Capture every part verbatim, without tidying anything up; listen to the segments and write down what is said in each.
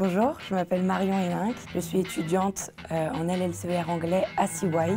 Bonjour, je m'appelle Marion Hélinck, je suis étudiante euh, en L L C E R anglais à C Y.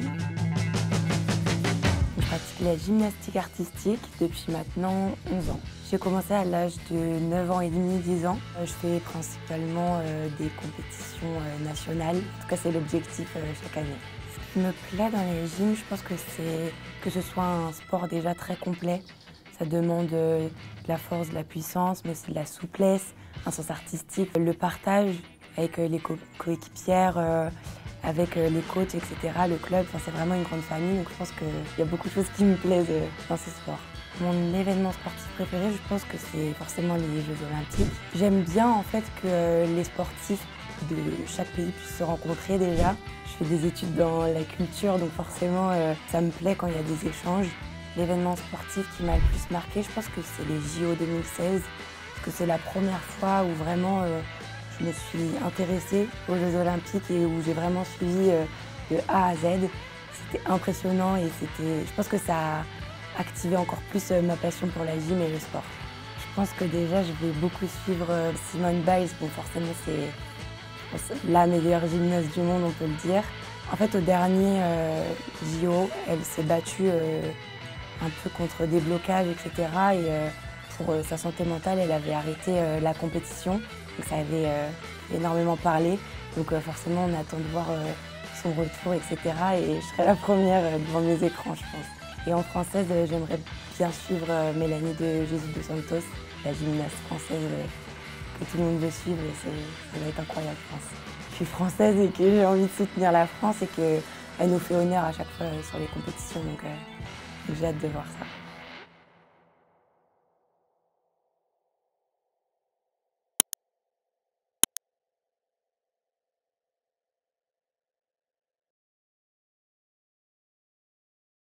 Je pratique la gymnastique artistique depuis maintenant onze ans. J'ai commencé à l'âge de neuf ans et demi, dix ans. Je fais principalement euh, des compétitions euh, nationales. En tout cas, c'est l'objectif euh, chaque année. Ce qui me plaît dans les gyms, je pense que c'est que ce soit un sport déjà très complet. Ça demande euh, de la force, de la puissance, mais aussi de la souplesse, un sens artistique, le partage avec euh, les co coéquipières, euh, avec euh, les coachs, et cetera, le club. Enfin, c'est vraiment une grande famille, donc je pense qu'il y a beaucoup de choses qui me plaisent euh, dans ce sport. Mon événement sportif préféré, je pense que c'est forcément les Jeux Olympiques. J'aime bien en fait que euh, les sportifs de chaque pays puissent se rencontrer déjà. Je fais des études dans la culture, donc forcément euh, ça me plaît quand il y a des échanges. L'événement sportif qui m'a le plus marqué, je pense que c'est les J O deux mille seize, parce que c'est la première fois où vraiment euh, je me suis intéressée aux Jeux Olympiques et où j'ai vraiment suivi euh, de A à Z. C'était impressionnant et c'était, je pense que ça a activé encore plus euh, ma passion pour la gym et le sport. Je pense que déjà je vais beaucoup suivre euh, Simone Biles. Bon, forcément c'est la meilleure gymnaste du monde, on peut le dire. En fait, au dernier euh, J O, elle s'est battue euh, un peu contre des blocages, et cetera. Et euh, pour euh, sa santé mentale, elle avait arrêté euh, la compétition. Donc ça avait euh, énormément parlé. Donc euh, forcément, on attend de voir euh, son retour, et cetera. Et je serai la première euh, devant mes écrans, je pense. Et en française, euh, j'aimerais bien suivre euh, Mélanie de Jésus dos Santos, la gymnaste française euh, que tout le monde veut suivre. Et ça va être incroyable, je pense. Je suis française et que j'ai envie de soutenir la France et qu'elle nous fait honneur à chaque fois euh, sur les compétitions. Donc, euh, donc j'ai hâte de voir ça.